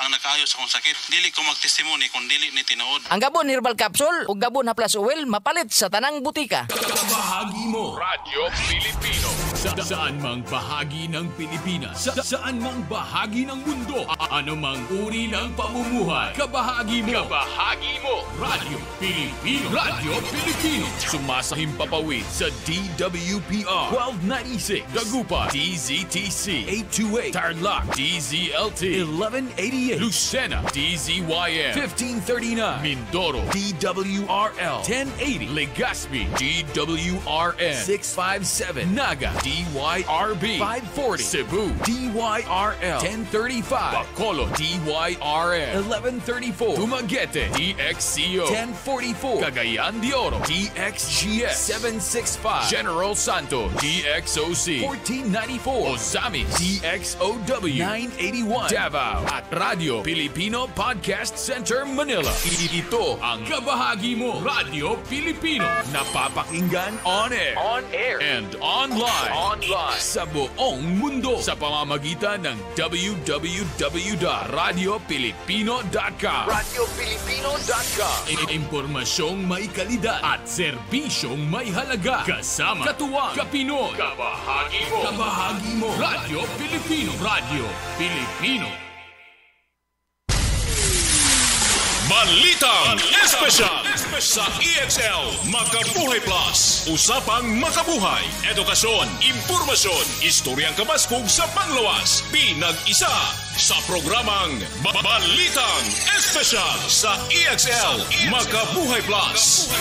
nakaayo sa akong sakit. Dili ko magtestimony kung dili ni tinuod. Ang Gabon Herbal Capsule ug Gabon Haplas Oil mapalit sa tanang butika. Bahagi mo Radyo Pilipino saan mang bahagi ng Pilipinas, saan mang bahagi ng mundo, anumang uri ng pamumuhay. Kabahagi mo Radyo Pilipino. Radyo Pilipino sumasahim papawid sa DWPR 1296 Dagupan DZTC 828 Tarlac DZLT 1188 Lucena DZYM 1539 Mindoro DWRL 1080 Legazpi DWRN 657 Naga DYRB 540 Cebu DYRL 1035 Bacolod DYRN 1134 Dumaguete DXCO 1044 Cagayan de Oro DXGS 765 General Santos DXOC 1494 Ozami DXOW 981 Davao at Radio Filipino Podcast Center Manila. Ito ang kabahagi mo Radyo Pilipino, napapakinggan on air and online sa buong mundo sa pamamagitan ng www.radiopilipino.com. Impormasyong may kalidad at serbisyong may halaga. Kasama katuwang kapinoy. Kabahagi mo Radyo Pilipino. Radyo Pilipino. Balitang Espesyal sa EXL Makabuhay Plus. Usapang makabuhay, edukasyon, impormasyon, istoryang kabaskog sa panglawas. Pinag-isa sa programang Balitang Espesyal sa EXL Makabuhay Plus.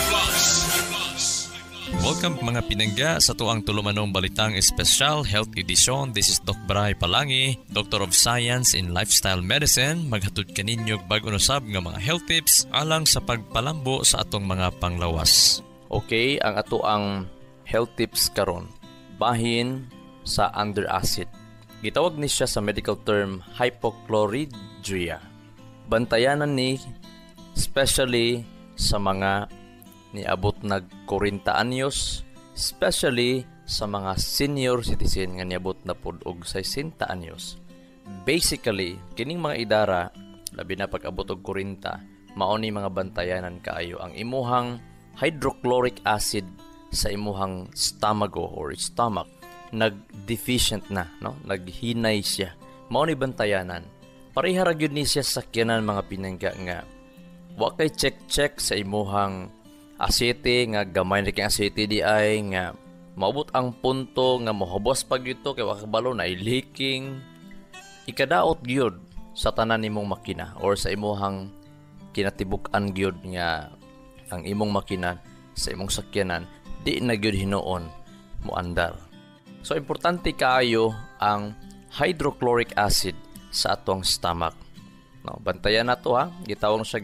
Welcome mga pinangga sa tuang tulumanong Balitang Espesyal Health Edition. This is Doc Bray Palangi, Doctor of Science in Lifestyle Medicine. Maghatod kaninyo bag-o usab nga mga health tips alang sa pagpalambo sa atong mga panglawas. Okay, ang ato ang health tips karon bahin sa under acid. Gitawag ni siya sa medical term hypochloridria. Bantayanan ni especially sa mga niabot nag 40 anyos, especially sa mga senior citizen nga niabot na pud og 60 anyos. Basically, kining mga idara labi na pag-abot og 40, mao ni mga bantayanan kaayo ang imuhang hydrochloric acid sa imuhang stomago or stomach nag-deficient na, no? Naghinay siya. Mao ni bantayanan. Pareha ra gyud ni siya sakyanan mga pinangga nga wa kay check sa imuhang asete nga gamay na kay asete di ay nga maabot ang punto nga mohobos pag ito kay wakabalo na leaking. Ikadaot gyud sa tanan nimong makina or sa imuhang kinatibuk-an gyud nga ang imong makina sa imong sakyanan di na gyud hinuon mo andar. So importante kaayo ang hydrochloric acid sa atong stomach. No, bantayan nato ha, gitawag siya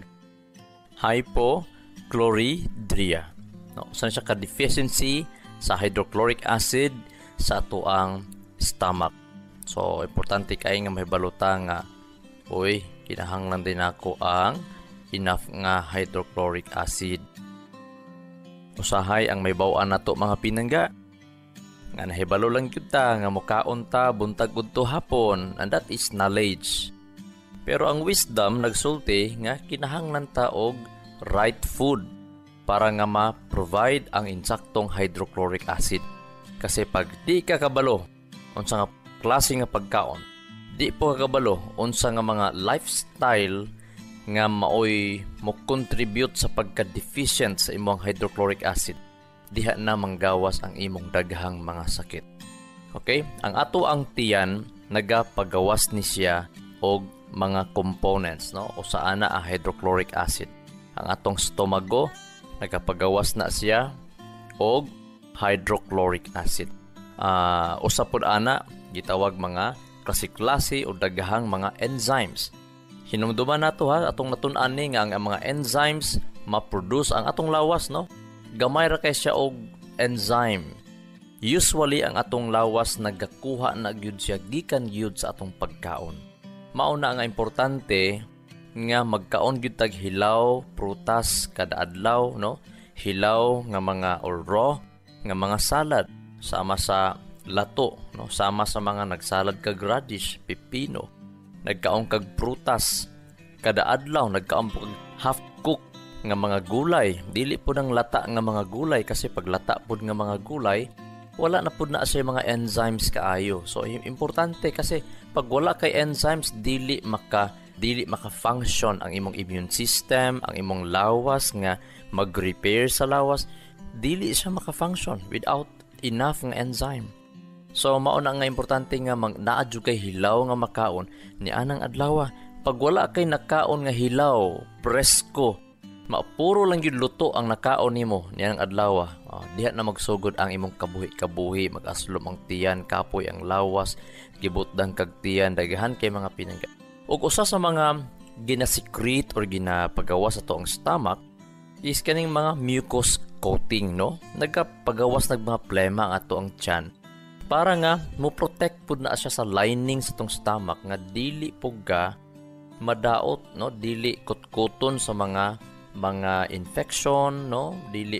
hypochloridria. No, saan siya ka-deficiency sa hydrochloric acid sa atuang stomach. So, importante kayo nga mahibaluta nga, uy, kinahanglan din ako ang enough nga hydrochloric acid. Usahay ang may bawaan nato mga pinangga. Nga nahibalo lang kita nga mukaon ta buntag udto hapon, and that is knowledge. Pero ang wisdom nagsulti nga kinahanglan ta og right food para nga ma-provide ang insaktong hydrochloric acid. Kasi pag di ka kabalo unsa nga klase nga pagkaon, di po kabalo unsa nga mga lifestyle nga maoy mo contribute sa pagka-deficient sa imong hydrochloric acid, diha na manggawas ang imong daghang mga sakit. Okay? Ang ato ang tiyan nagapagawas ni siya og mga components, no? O saan na ang hydrochloric acid. Ang atong stomago nagapagawas na siya og hydrochloric acid. Usa pod ana gitawag mga klase-klase o daghang mga enzymes. Hinumduman nato ha atong natun-an ni nga ang mga enzymes ma-produce ang atong lawas, no? Gamay ra kay siya og enzyme. Usually ang atong lawas nagakuha na gyud siya gikan gyud sa atong pagkaon. Mao na nga importante nga magkaon gyud tag hilaw, prutas kada adlaw, no? Hilaw nga mga or raw nga mga salad sama sa lato, no? Sama sa mga nagsalad kag radish, pipino. Nagkaon kag prutas Kada adlaw nagkaampo half cook nga mga gulay. Dili po ng lata nga mga gulay kasi pag lata po nga mga gulay, wala na po na siya mga enzymes kaayo. So importante kasi pag wala kay enzymes, dili maka-function ang imong immune system, ang imong lawas nga mag-repair sa lawas, dili siya maka-function without enough nga enzyme. So mao na nga importante nga naadyo kay hilaw nga makaon ni anang adlaw. Pag wala kay nakaon nga hilaw, presko, mapuro lang yun luto ang nakaon nimo niyang adlaw. Diha na magsugod ang imong kabuhi, mag-aslom ang tiyan, kapoy ang lawas, gibutdan kag tiyan, daghan kay mga pinangga. Ug usa sa mga ginasecrete or ginapagawas ato ang stomach is kaning mga mucus coating, no? Nagapagawas mga plema ang ato ang tiyan. Para nga mo protect pud na siya sa lining sa tong stomach nga dili pugga madaot, no? Dili kutkuton sa mga infection, no? Dili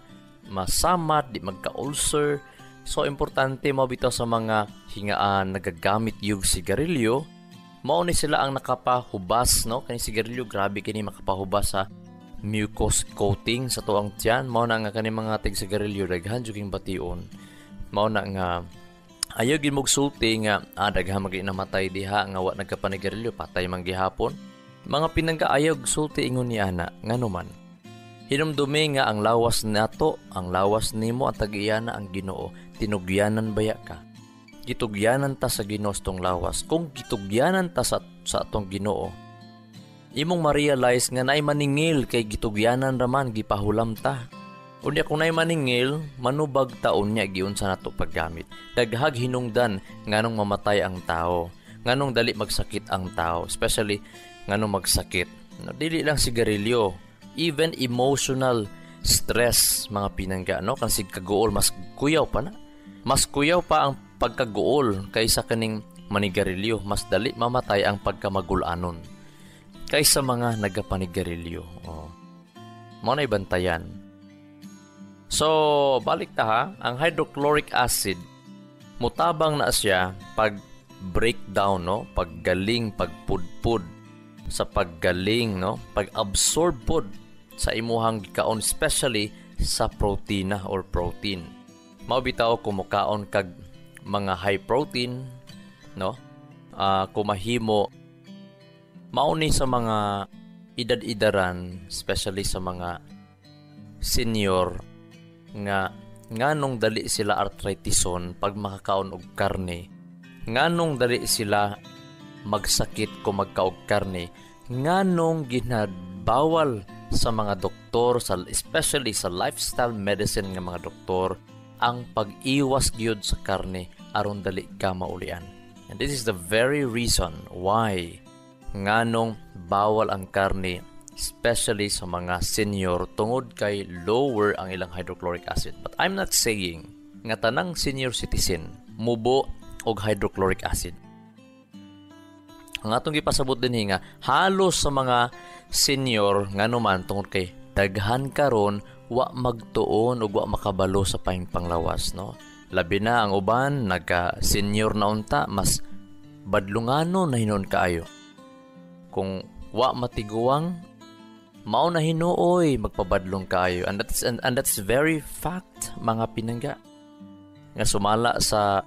masamat, di magka-ulcer. So importante mo bitaw sa mga hingaan nagagamit yung sigarilyo. Mao ni sila ang nakapahubas, no? Kani sigarilyo grabe kini makapahubas sa mucus coating sa tuang tiyan. Mao na nga kani mga tig sigarilyo daghan juging bation. Mao na nga ayaw gid mogsulti nga daghan magi namatay diha nga wa nagkapanigarilyo, patay man gihapon. Mga pinanggaayog sulti ingon ni ana nganuman. Hinumdumi nga ang lawas nato, ang lawas nimo ang tag-iyana ang Ginoo. Tinugyanan baya ka? Gitugyanan ta sa Ginoo tong lawas. Kung gitugyanan ta sa atong Ginoo, imong ma-realize nga naay maningil kay gitugyanan raman gipahulam ta. Unya kung naay maningil, manubag taon niya giunsa nato paggamit. Daghag hinungdan nganong mamatay ang tao, nganong dali magsakit ang tao, especially nganong magsakit. No, dili lang sigarilyo, even emotional stress mga pinangga, no? Kasi kaguol mas kuyaw pa na. Mas kuyaw pa ang pagkaguol kaysa kaning manigarilyo. Mas dali mamatay ang pagkamagulanon kaysa mga nagapanigarilyo. Mao na ibantayan. So, balik ta ha, ang hydrochloric acid mutabang na siya pag breakdown, no? Paggaling, pagpudpud sa paggaling, no? Pag-absorb pod sa imuhang gikaon, especially sa protina or protein. Mao bitaw kumukaon kag mga high protein, no? Kumahimo mauni sa mga edad-idaran, especially sa mga senior nga nganong dali sila arthritison pag makakaon og karne, nganong dali sila magsakit kung magkaog karne, nganong ginabawal sa mga doktor, especially sa lifestyle medicine nga mga doktor, ang pag-iwas gyud sa karne aron dali ka maulian. And this is the very reason why nganong bawal ang karne, especially sa mga senior, tungod kay lower ang ilang hydrochloric acid. But I'm not saying nga tanang senior citizen mubo og hydrochloric acid. Ang atong gipasabot din nga halos sa mga senior nganuman tungod kay daghan karon wa magtuon ug wa makabalo sa paing panglawas, no? Labi na ang uban nagka-senior na unta, mas badlungano na hinon kaayo. Kung wa matiguang, mao na hinuoy magpabadlong kaayo. And that's very fact mga pinangga. Nga sumala sa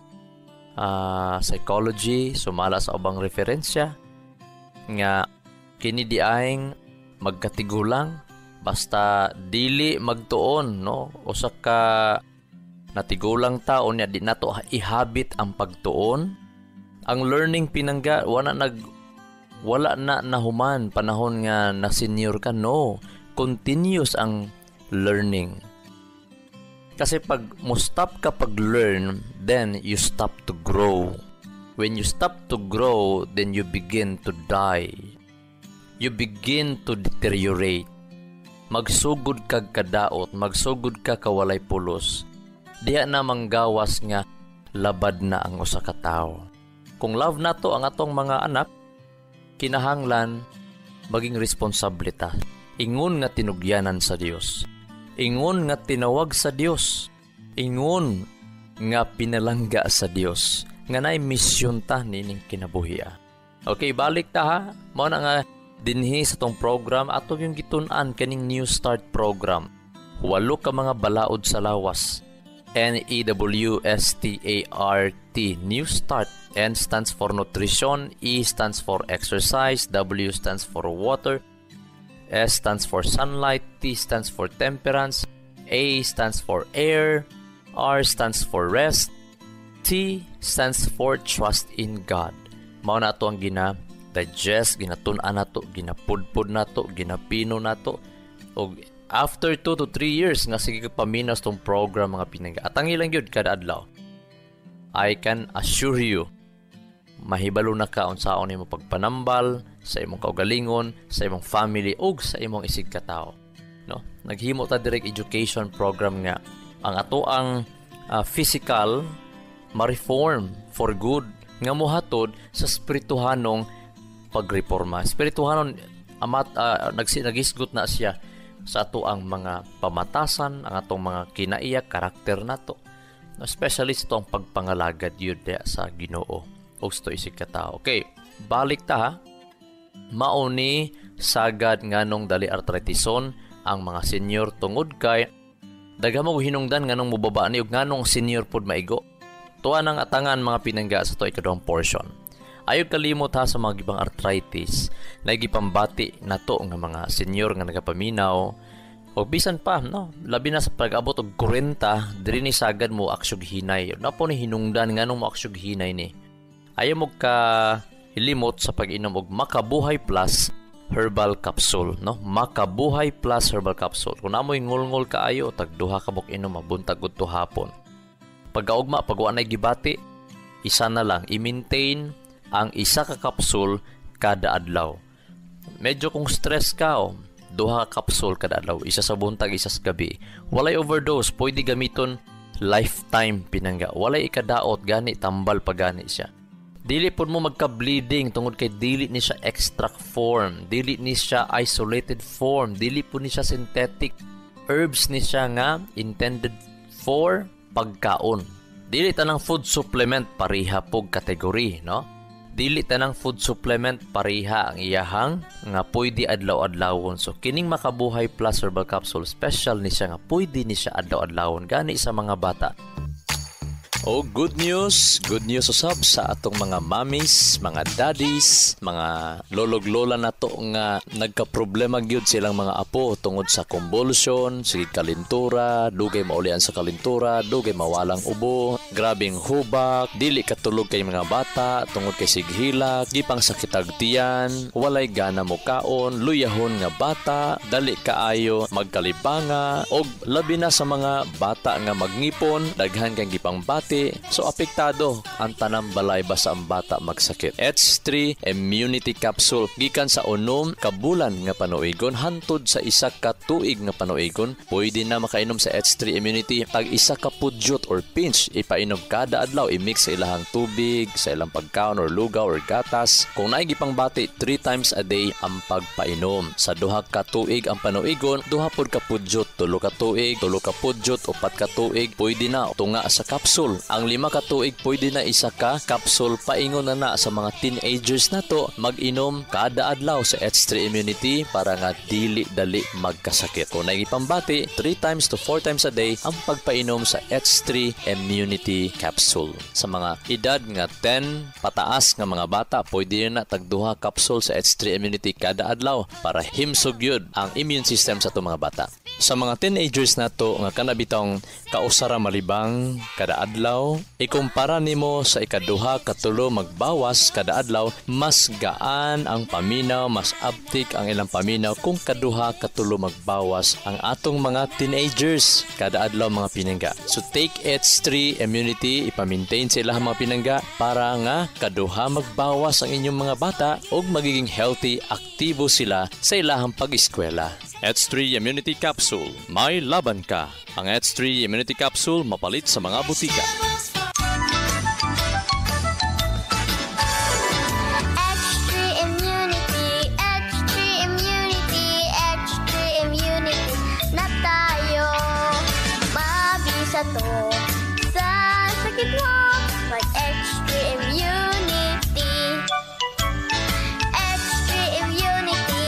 psychology, sumala sa ubang referensya nga kini diaing magkatigulang basta dili magtuon, no? Usa ka natigulang taon nya di nato ihabit ang pagtuon. Ang learning pinangga wala na nahuman panahon nga na senior ka, no. Continuous ang learning. Kasi pag mo stop ka pag-learn, then you stop to grow. When you stop to grow, then you begin to die. You begin to deteriorate. Magsugod kag kadaot, magsugod ka kawalay pulos. Diha na manggawas nga labad na ang usa ka tawo. Kung love nato ang atong mga anak, kinahanglan maging responsable ta. Ingon nga tinugyanan sa Dios. Ingon nga tinawag sa Dios. Ingon nga pinalangga sa Dios. Nga naay misyon ta nining kinabuhi. Okay, balik ta ha. Mao na nga dinhi sa tong program ato yung gitun-an kaning New Start program. 8 ka mga balaod sa lawas. NEWSTART, New Start. N stands for nutrition, E stands for exercise, W stands for water, S stands for sunlight, T stands for temperance, A stands for air, R stands for rest, T stands for trust in God. Mao na ato ang gina-digest, ginatun-an nato, ginapudpud nato, ginapino nato. Og after 2 to 3 years nga sige paminaw tong program mga pinangga. At ang ilang yun kada adlaw. I can assure you, mahibalo na ka unsaon nimo pagpanambal sa imong kaugalingon, sa imong family ug sa imong isig katao. No? Naghimo ta direct education program nga ang ato ang physical ma-reform for good nga mohatod sa spirituhanong pagreforma. Spirituhanon nagisgot na siya sa ato ang mga pamatasan, ang atong mga kinaiyak, karakter nato. Especially sa itong pagpangalagad yun sa Ginoo o sa isig katao. Okay, balik ta ha. Mauni sagad nganong dali arthritison ang mga senior tungod kay daghang hinungdan nganong mubaba ni ug nganong senior pud maigo. Tuwa nang atangan mga pinangga sa to ikaduhang portion. Ayaw kalimot ha sa mga gibang arthritis na gipambati na to nga mga senior nga nagapaminaw o bisan pa no labi na sa pag-abot og 40 diri ni sagad mo aksyog hinay na po ni hinungdan nganong mo aksyog hinay ni. Ayaw mo ka hilimot sa pag-inom og Makabuhay Plus Herbal Capsule, no? Makabuhay Plus Herbal Capsule. Kung amoy ngulngol kaayo tag duha ka bok inom mabuntag udto hapon. Pagkaugma pag wa nay gibati, isa na lang i-maintain ang isa ka capsule kada adlaw. Medyo kung stress ka duha ka capsule kada adlaw, isa sa buntag, isa sa gabi. Walay overdose, pwede gamiton lifetime pinangga. Walay ikadaot gani tambal pa gani siya. Dili pud mo magka-bleeding tungod kay dili ni siya extract form, dili ni siya isolated form, dili pud ni siya synthetic herbs ni siya nga intended for pagkaon. Dili tanang food supplement pariha pog kategory, no? Dili tanang food supplement pariha ang iyahang nga pwede adlaw-adlawon. So kining Makabuhay Plus Herbal Capsule special ni siya nga pwede ni siya adlaw-adlawon gani sa mga bata. Oh, good news usab sa atong mga mommies, mga daddies, mga lolog-lola nato nga nagka-problema gyud silang mga apo tungod sa convulsion, sige kalintura, dugay maulian sa kalintura, dugay mawalang ubo, grabing hubak, dili katulog kay mga bata tungod kay sighilak, gipang sakitag tiyan, walay gana mo kaon, luyahon nga bata, dali kaayo magkalibanga, og labi na sa mga bata nga magngipon, daghan kang gipang bati. So apektado ang tanang balay basta ang bata magsakit. H3 Immunity Capsule gikan sa 6 ka bulan nga panuigon hantod sa 1 ka tuig nga panuigon. Pwede na makainom sa H3 Immunity tag 1 ka pudyot or pinch ipainom kada adlaw, i-mix sa ilahang tubig, sa ilang pagkaon or lugaw or gatas. Kung naay gipang bati 3 times a day ang pagpainom. Sa 2 ka tuig ang panuigon, 2 pod ka pudyot, 3 ka tuig, 3 ka pudyot, 4 ka tuig, pwede na tunga sa capsule. Ang 5 ka tuig pwede na 1 ka capsule. Paingon na sa mga teenagers na to mag-inom kada adlaw sa H3 Immunity para nga dili dali magkasakit. Kung nagipambati 3 times to 4 times a day ang pagpainom sa H3 Immunity Capsule. Sa mga edad nga 10 pataas nga mga bata pwede na tag 2 capsule sa H3 Immunity kada adlaw para himsog yun ang immune system sa itong mga bata. Sa mga teenagers na to nga kanabitang kausara malibang kada adlaw, ikumpara nimo sa ikaduha katulo magbawas kada adlaw, mas gaan ang paminaw, mas uptick ang ilang paminaw kung kaduha katulo magbawas ang atong mga teenagers kada adlaw mga pinangga. So take H3 Immunity, ipa-maintain sa ilang mga pinangga para nga kaduha magbawas ang inyong mga bata ug magiging healthy, aktibo sila sa ilahang pag-eskwela. H3 Immunity Capsule, may laban ka. Ang H3 Immunity Capsule mapalit sa mga butika. Sa sakit mo, mag-H3 Immunity. H3 Immunity,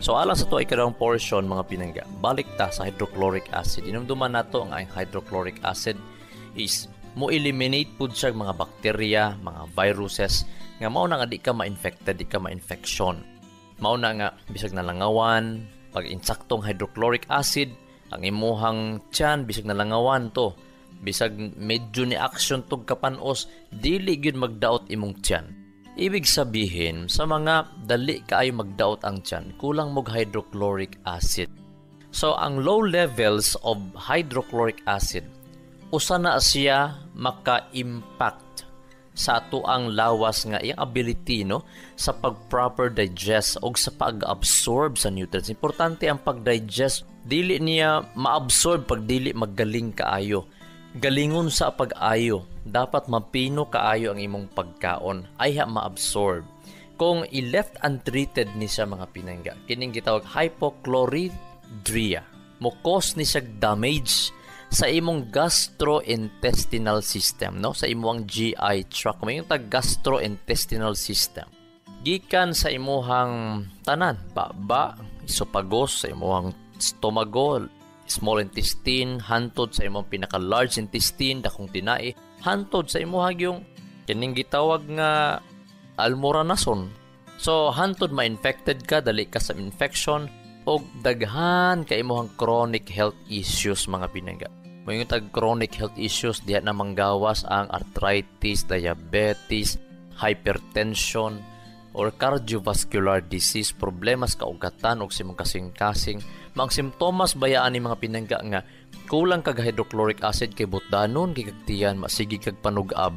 So alang sa to ay kadang portion mga pinangga, balik ta sa hydrochloric acid. Inumduman nato ang hydrochloric acid is mo eliminate pud siya mga bakterya, mga viruses nga mao na nga di ka ma-infected, di ka ma-infection. Mao na nga bisag nalangawan pag insaktong hydrochloric acid ang imuhang tiyan bisag nalangawan to. Bisag medyo ni action tog kapanos, dili gyud magdaot imong tiyan. Ibig sabihin, sa mga dali kaayo magdaot ang tiyan, kulang mog hydrochloric acid. So, ang low levels of hydrochloric acid, usa na siya maka-impact sa ato ang lawas nga iyang ability no sa pag-proper digest o sa pag-absorb sa nutrients. Importante ang pag-digest, dili niya ma-absorb pag dili magaling kaayo. Galingon sa pag-ayo, dapat mapino kaayo ang imong pagkaon ay ma-absorb. Kung i-left untreated ni siya mga pinangga, kining gitawag hypochloridria, mo cause ni siya damage sa imong gastrointestinal system, no? Sa imong GI tract, may yung gastrointestinal system. Gikan sa imuhang tanan, baba, esophagus, sa imuhang stomago, small intestine, hantod sa imong pinaka-large intestine, dakong tinai, hantod sa imuhang yung kining gitawag nga almoranason. So, hantod ma-infected ka, dali ka sa infection, o daghan ka imuhang chronic health issues mga pinangga. May yung chronic health issues, diya na manggawas ang arthritis, diabetes, hypertension, or cardiovascular disease, problema sa kaugatan o simong kasing-kasing. Mga simptomas bayaan ni mga pinangga nga kulang kag hydrochloric acid kay butdanon kay kagtiyan masigi kag panugab.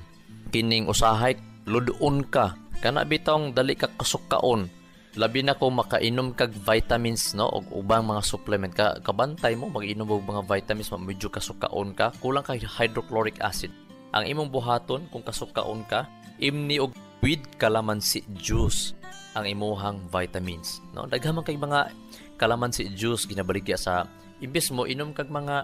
Kining usahay ludon ka kana bitong dali ka kasukaon. Labi na kung makainom kag vitamins no og ubang mga supplement ka kabantay mo mag-inom og mga vitamins medyo kasukaon ka, kulang kag hydrochloric acid. Ang imong buhaton kung kasukaon ka, imni og with calamansi juice ang imuhang vitamins no. Daghan kay mga calamansi juice ginabaligya sa imbes mo inom kag mga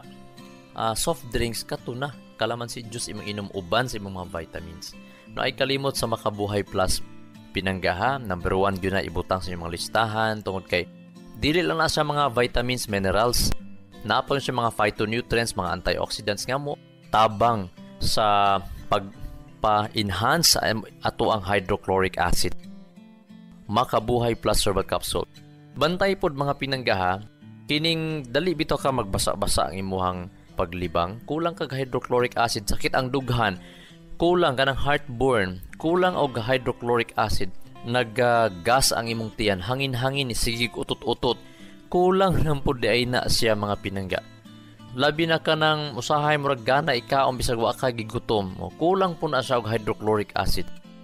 soft drinks katuna calamansi juice imong inom uban sa imong mga vitamins no. Ay kalimot sa Makabuhay Plus pinanggaha number 1 gyud na ibutang sa imong listahan tungod kay dili lang na sa mga vitamins, minerals, napon siya mga phytonutrients, mga antioxidants nga mo tabang sa pagpa-enhance sa ato ang hydrochloric acid. Makabuhay Plus Herbal Capsule. Bantay pod mga pinanggaha, kining dali bitaw ka magbasa-basa ang imuhang paglibang, kulang kag hydrochloric acid, sakit ang dughan, kulang kanang heartburn, kulang og hydrochloric acid, naggas ang imong tiyan, hangin-hangin, sigig utot-utot, kulang lang pod di ay na siya mga pinangga. Labi na ka ng usahay murag gana ikaon bisag wa ka gigutom, kulang po na siya og hydrochloric acid.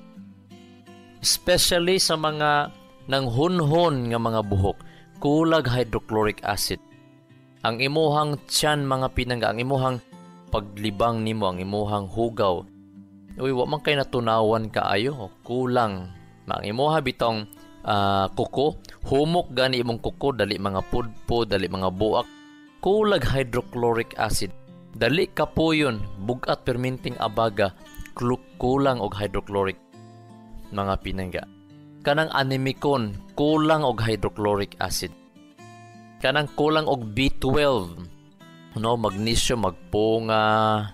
Especially sa mga nanghunhon nga mga buhok, kulag hydrochloric acid. Ang imuhang tiyan mga pinangga, ang imuhang paglibang nimo, ang imuhang hugaw, uy, wa man kay natunawan kaayo, kulang. Ang imuha bitong kuko, humok gani imong kuko, dali mga pudpo, dali mga buak, kulag hydrochloric acid. Dali kapuyon, bugat perminting abaga, kulang og hydrochloric mga pinangga. Kanang anemicon, kulang og hydrochloric acid. Kanang kulang og B12, no, magnesium, magpunga,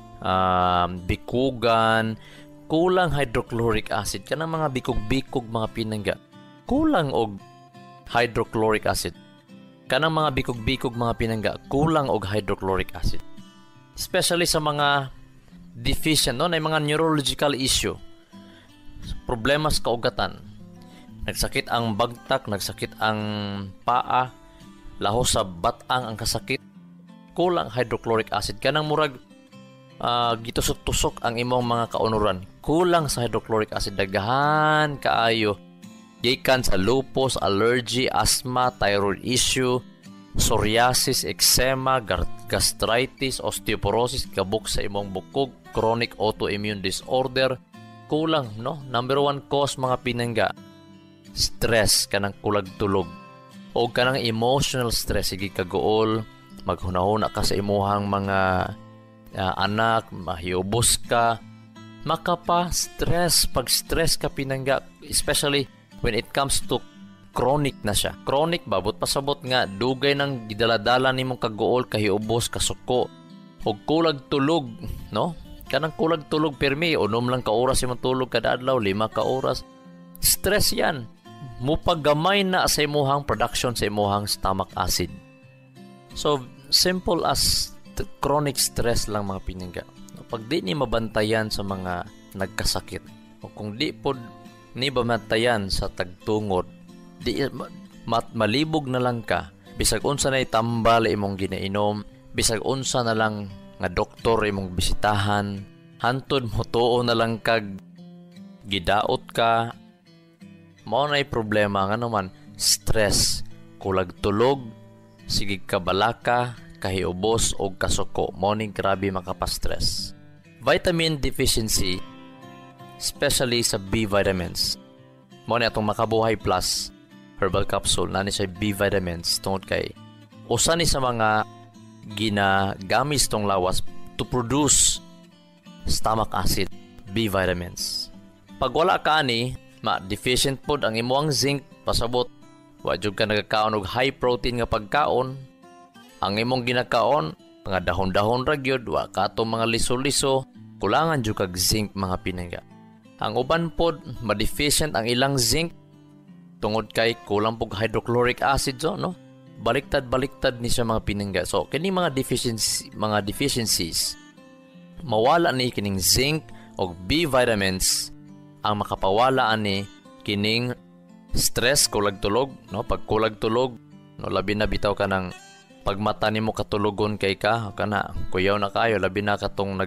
bikugan, kulang hydrochloric acid. Kanang mga bikog-bikog mga pinangga, kulang og hydrochloric acid. Kanang mga bikog-bikog mga pinangga, kulang og hydrochloric acid. Especially sa mga deficient, no, na mga neurological issue, problema sa kaugatan, nagsakit ang bagtak, nagsakit ang paa, lahos sa batang ang kasakit, kulang hydrochloric acid. Kanang murag gitusok-tusok ang imong mga kaunuran, kulang sa hydrochloric acid. Daghan kaayo gikan sa lupus, allergy, asthma, thyroid issue, psoriasis, eczema, gastritis, osteoporosis, kabuk sa imong bukog, chronic autoimmune disorder, kulang, no. Number 1 cause mga pinangga, stress, kanang kulag tulog o kanang emotional stress, sige kagool, maghunahuna ka sa imuhang mga anak, mahiubos ka, makapa stress. Pag stress ka pinangga, especially when it comes to chronic na siya. Chronic babot pasabot nga dugay ng gidaladala nimong kaguol, kahiubos, kasuko og kulag tulog, no? Kanang kulag tulog permi, unom lang ka oras imong tulog kada adlaw, 5 ka oras. Stress yan. Mupagamay na sa imuhang production sa imuhang stomach acid. So, simple as chronic stress lang mga pinangga. Pag di ni mabantayan sa mga nagkasakit, o kung di po ni mabantayan sa tagtungod, di malibog na lang ka, bisag unsa na itambal imong ginainom, bisag unsa na lang nga doktor imong bisitahan, hantod mo tuo na lang kag gidaot ka, mao na'y problema nga naman, stress, kulag tulog, sige kabalaka, kahiubos o kasuko, mao ning grabe makapastress. Vitamin deficiency, especially sa B vitamins. Mao ni atong Makabuhay Plus herbal capsule, nani sa B vitamins tungod kay usa ni sa mga ginagamis tong lawas to produce stomach acid, B vitamins. Pag wala ka ani, deficient pod ang imong zinc, pasabot wa jud ka nagakaon og high protein nga pagkaon. Ang imong ginakaon mga dahon-dahon ra gyud, wa ka to mga liso-liso, kulangan jud kag zinc mga pinangga. Ang uban pod ma-deficient ang ilang zinc tungod kay kulang pog hydrochloric acid, no? Baliktad ni sa mga pinangga. So kini mga deficiencies mawala ni kining zinc og B vitamins, ang makapawala ani kining stress, kulag tulog, no? Pag kulag tulog, no, labi na bitaw ka ng pagmata nimo katulogon kay ka kana kuyaw na kayo, labi na katong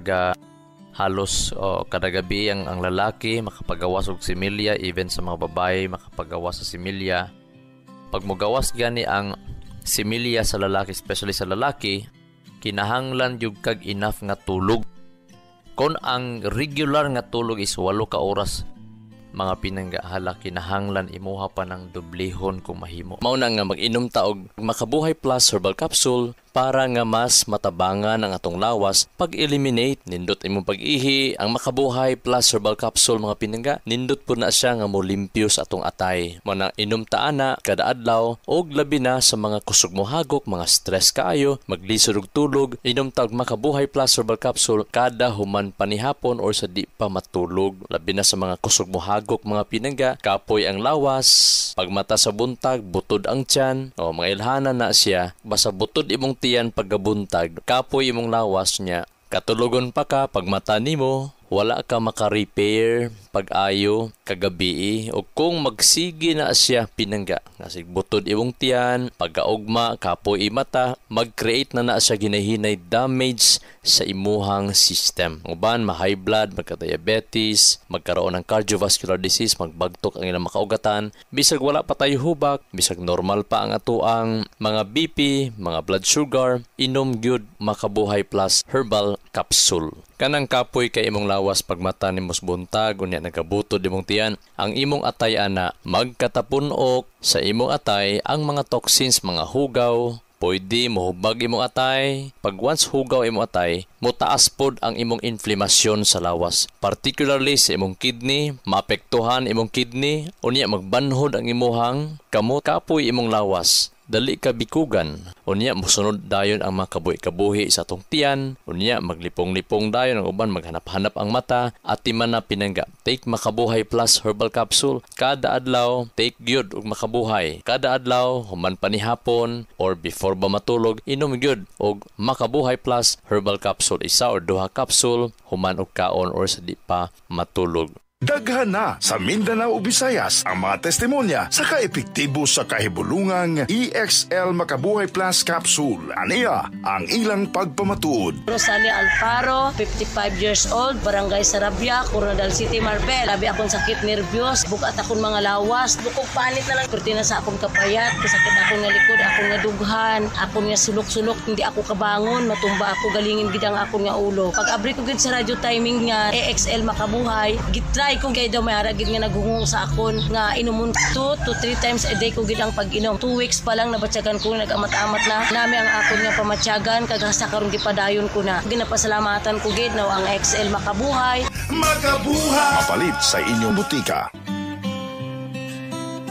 halos kada gabi ang lalaki makapagawas og similya, even sa mga babae makapagawas sa similya. Pag mogawas gani ang similya sa lalaki, especially sa lalaki, kinahanglan jud kag enough nga tulog. Kung ang regular nga tulog is 8 ka oras, mga pinangga, hala kinahanglan imuha pa ng dublihon kung mahimo. Mao na nga mag-inom ta og Makabuhay Plus herbal capsule para nga mas matabangan ang atong lawas pag-eliminate. Nindot imong pag-ihi ang Makabuhay Plus herbal capsule mga pinangga, nindot po na siya nga mo limpyo sa atong atay. Mo nang inom ta ana kada adlaw og labi na sa mga kusog mo hagok, mga stress kaayo, maglisod og tulog, inom ta og Makabuhay Plus herbal capsule kada human panihapon or sa di pa matulog. Labi na sa mga kusog mo hagok mga pinangga, kapoy ang lawas, pagmata sa buntag, butod ang tiyan, o mga ilhanan na siya, basta butod imong tiyan paggabuntag, kapoy imong lawas niya, katulogon pa ka, pagmata nimo, wala ka maka-repair pag-ayo kagabi, o kung magsigi na siya pinangga, nasig butod imong tiyan, pagkaugma, kapoy imata, mag-create na siya ginahinay damage sa imuhang system. Uban, ma-high blood, magka-diabetes, magkaroon ng cardiovascular disease, magbagtok ang ilang makaugatan, bisag wala pa tayo hubak, bisag normal pa ang atuang mga BP, mga blood sugar, inom gyud Makabuhay Plus herbal capsule. Kanang kapoy kay imong lawas pagmata nimos buntag, unya nagabutod imong tiyan, ang imong atay ana magkatapunok sa imong atay ang mga toxins, mga hugaw, pwede mohubag imong atay. Pag once hugaw imong atay, motaas pod ang imong inflamasyon sa lawas, particularly sa imong kidney, maapektuhan imong kidney, unya magbanhod ang imuhang kamot. Kapoy imong lawas, dali ka bikugan, unya musunod dayon ang mga kabuhi sa atong tiyan, unya maglipong-lipong dayon ang uban, maghanap-hanap ang mata, at timan na pinangga. Take Makabuhay Plus herbal capsule kada adlaw, take gyud og Makabuhay kada adlaw, human panihapon or before ba matulog, inom gyud og Makabuhay Plus herbal capsule, 1 or 2 capsule human og kaon or sa di pa matulog. Daghan na sa Mindanao, Visayas ang mga testimonya sa kaepektibo sa kahibulungang EXL Makabuhay Plus Capsule. Aniya ang ilang pagpamatuod. Rosalia Alfaro, 55 years old, Barangay Sarabia, Coronadal City, Marbel. Labi akong sakit nervyos, bukat akong mga lawas, bukog panit na lang. Kurtina sa akong kapayat, kasakit akong nga likod, akong nga dughan, akong nga sulok-sulok, hindi ako kabangon, matumba ako, galingin gidang akong nga ulo. Pag abri ko gid sa radio timing nga EXL Makabuhay, gitry kung kay daw may haragid nga naghungong sa akon nga inumun 2 to 3 times a day ko gid ang pag-inom. 2 weeks pa lang nabatyagan ko, nag-amat-amat na nami ang akon nga pamatyagan, kagasa karon gipadayon ko na. Ginapasalamatan ko gid na ang XL Makabuhay. Makabuhay! Mapalit sa inyong butika.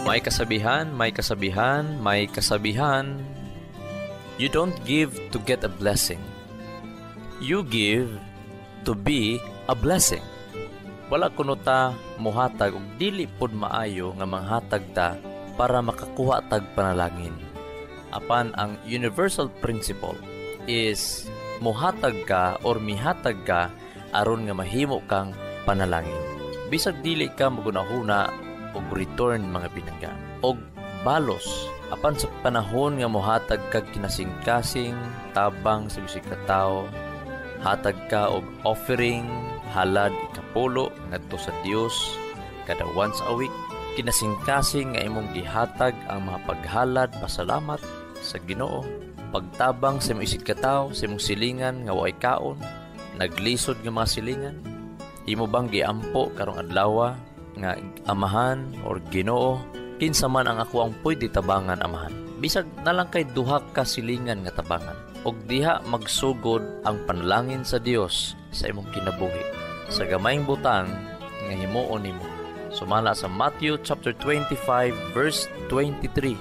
May kasabihan, may kasabihan, may kasabihan. You don't give to get a blessing. You give to be a blessing. Wala kuno ta muhatag og dili pod maayo nga manghatag ta para makakuha tag panalangin. Apan ang universal principle is muhatag ka or mihatag ka aron nga mahimo kang panalangin. Bisag dili ka magunahuna og return mga binangga og balos apan sa panahon nga mohatag kag kinasing-kasing tabang sa bisig ka tawo, hatag ka og offering halad ikapulo ngadto sa Dios kada once a week. Kinasing-kasing nga imong gihatag ang mga paghalad pasalamat sa Ginoo, pagtabang sa imong isig ka tawo, sa imong silingan nga way kaon, naglisod nga mga silingan. Imo bang giampo karong adlaw nga Amahan or Ginoo, kinsa man ang ako ang pwede tabangan Amahan. Bisag na lang kay duha ka silingan nga tabangan. Og diha magsugod ang panalangin sa Dios sa imong kinabuhi. Sa gamayng butang nga himuon nimo. Sumala sa Matthew chapter 25 verse 23.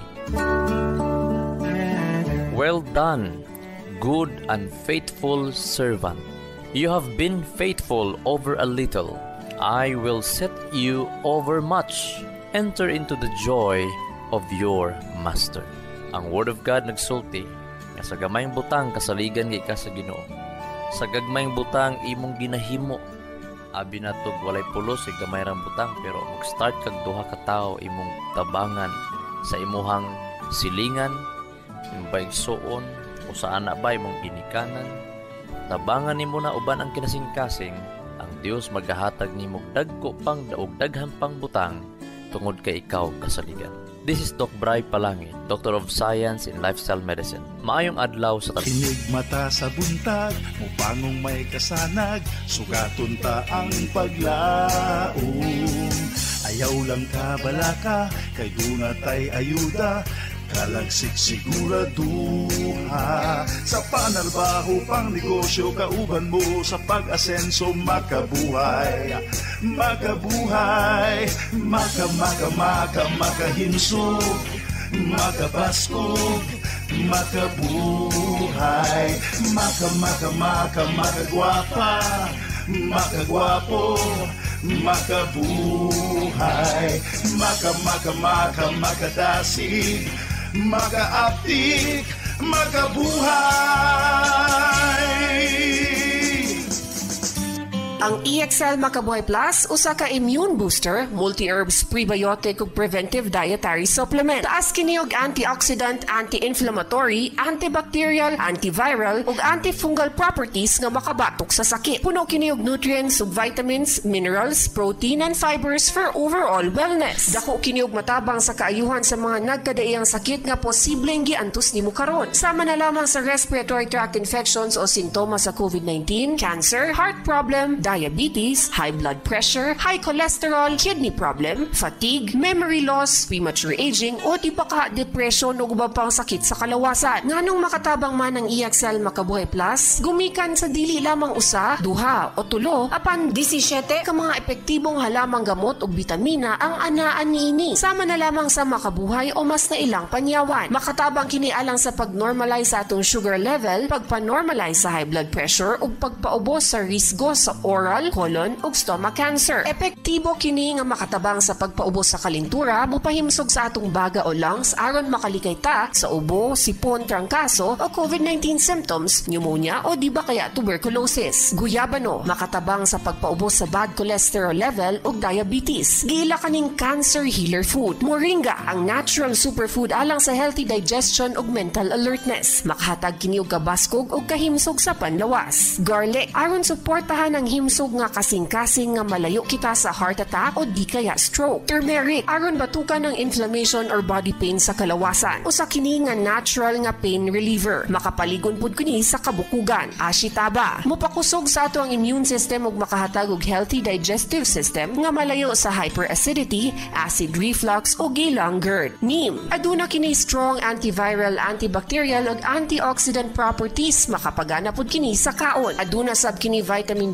Well done, good and faithful servant. You have been faithful over a little. I will set you over much. Enter into the joy of your master. Ang Word of God nagsulti nga sa gamayng butang kasaligan gi ka sa Ginoo. Sa gagmayng butang imong ginahimo. Abi natog walay pulos sa gamay rang butang pero mag-start kag duha ka tawo imong tabangan sa imuhang silingan, imong baigsoon o sa ana ba imong ginikanan. Tabangan nimo na uban ang kinasing-kasing. Ang Dios magahatag nimo dagko pang daog daghan pang butang tungod kay ikaw kasaligan. This is Doc Bry Palangi, Doctor of Science in Lifestyle Medicine. Maayong adlaw sa Kinig mata sa buntag, mupangong may kasanag, sugaton ta ang paglaom. Ayaw lang ka balaka, kay dunatay ayuda, kalagsik siguraduha. Sa panarbaho pang negosyo, kauban mo sa pag-asenso, makabuhay. Makabuhay, makahinsog, makabaskog, makabuhay, makagwapa, makagwapo, makabuhay, makadasig, makaaptik, makabuhay. Ang EXL Makabuhay Plus, usa ka immune booster, multi-herbs, prebiotic ug preventive dietary supplement. Taas kini og antioxidant, anti-inflammatory, antibacterial, antiviral ug antifungal properties nga makabatok sa sakit. Puno kini og nutrients ug vitamins, minerals, protein and fibers for overall wellness. Dako kini og matabang sa kaayuhan sa mga nagkadaiyang sakit nga posibleng giantos nimo karon. Sama na lamang sa respiratory tract infections o sintomas sa COVID-19, cancer, heart problem, diabetes, high blood pressure, high cholesterol, kidney problem, fatigue, memory loss, premature aging, o di ba ka depression o iba pang sakit sa kalawasan. Nganong makatabang man ang EXL Makabuhay Plus, gumikan sa dili lamang usa, duha o tulo, apan 17 ka mga epektibong halamang gamot o bitamina ang anaan niini. Sama na lamang sa makabuhay o mas na ilang panyawan. Makatabang kini alang sa pag-normalize sa atong sugar level, pagpa-normalize sa high blood pressure o pagpaubos sa risgo sa oral, colon ug stomach cancer. Epektibo kini nga makatabang sa pagpaubos sa kalintura, mupahimsog sa atong baga o lungs aron makalikay ta sa ubo, sipon, trangkaso o COVID-19 symptoms, pneumonia o di ba kaya tuberculosis. Guyabano, makatabang sa pagpaubos sa bad cholesterol level ug diabetes. Gila kaning cancer healer food. Moringa, ang natural superfood alang sa healthy digestion ug mental alertness. Makahatag kini og kabaskog ug kahimsog sa panlawas. Garlic, aron suportahan ang himsog nga kasing-kasing nga malayo kita sa heart attack o di kaya stroke. Turmeric, aron batukan ang inflammation or body pain sa kalawasan. Usa kini nga natural nga pain reliever. Makapaligon pud kini sa kabukugan. Ashitaba, mupakusog sa ato ang immune system ug makahatag og healthy digestive system nga malayo sa hyperacidity, acid reflux o gilang GERD. Neem, aduna kini strong antiviral, antibacterial ug antioxidant properties. Makapagana pud kini sa kaon. Aduna sab kini vitamin B1,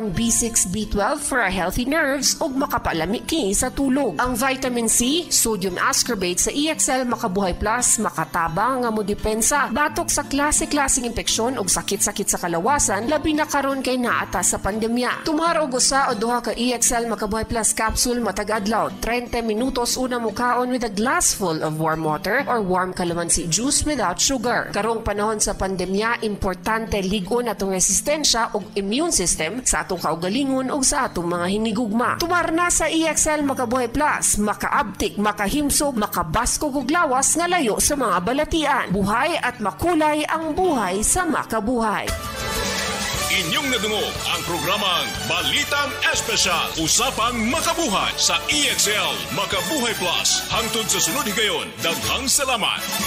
B1, B6, B12 for a healthy nerves ug makapalami kini sa tulog. Ang vitamin C, sodium ascorbate sa EXL Makabuhay Plus makatabang nga modepensa batok sa klase-klaseng impeksyon ug sakit-sakit sa kalawasan labi na karon kay naata sa pandemya. Tumaro usa o duha ka EXL Makabuhay Plus capsule matag adlaw, 30 minutos una mo kaon with a glass full of warm water or warm calamansi juice without sugar. Karong panahon sa pandemya, importante ligon atong resistensya ug immune system sa atong kaugalingon ug sa atong mga hinigugma. Tumar na sa EXL Makabuhay Plus, makaabtik, makahimsog, makabaskog ug lawas nga layo sa mga balatian. Buhay at makulay ang buhay sa Makabuhay. Inyong nadungog ang programang Balitang Espesyal Usapang Makabuhay sa EXL Makabuhay Plus. Hangtod sa sunod higayon, daghang salamat.